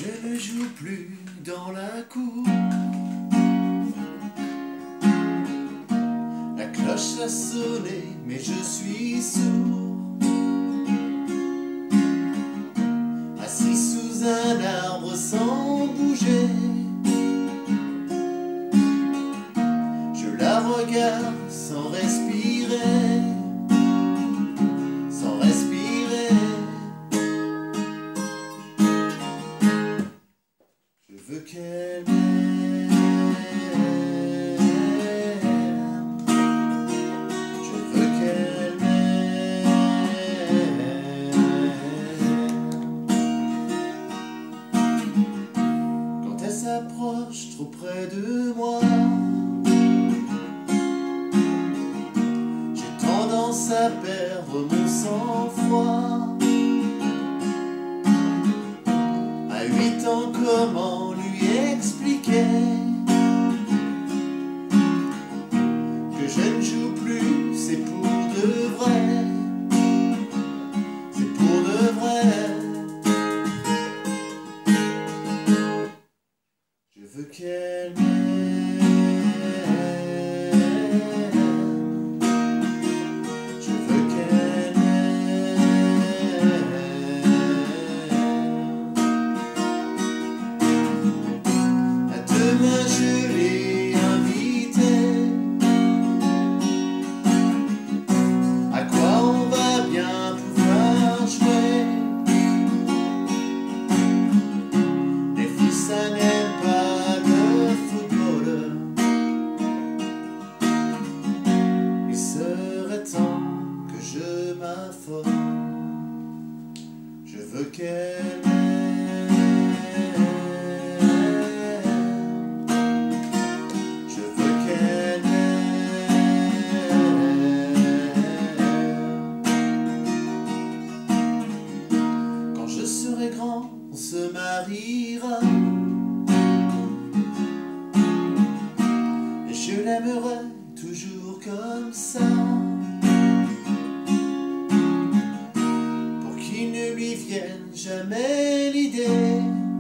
Je ne joue plus dans la cour. La cloche a sonné, mais je suis sourd. Assis sous un arbre sans bouger, je la regarde sans respirer, sans respirer. Je veux qu'elle m'aime, je veux qu'elle m'aime. Quand elle s'approche trop près de moi, j'ai tendance à perdre mon sang-froid. À 8 ans, comment lui expliquer que je ne joue plus, c'est pour de vrai, c'est pour de vrai. Je veux qu'elle m'aime, je veux qu'elle m'aime. Demain je l'ai invitée. À quoi on va bien pouvoir jouer? Les filles ça n'aime pas le football. Il serait temps que je m'affole. Je veux qu'elle m'aime, je veux qu'elle m'aime. Quand je serai grand, on se mariera et je l'aimerai toujours comme ça, pour qu'il ne lui vienne jamais l'idée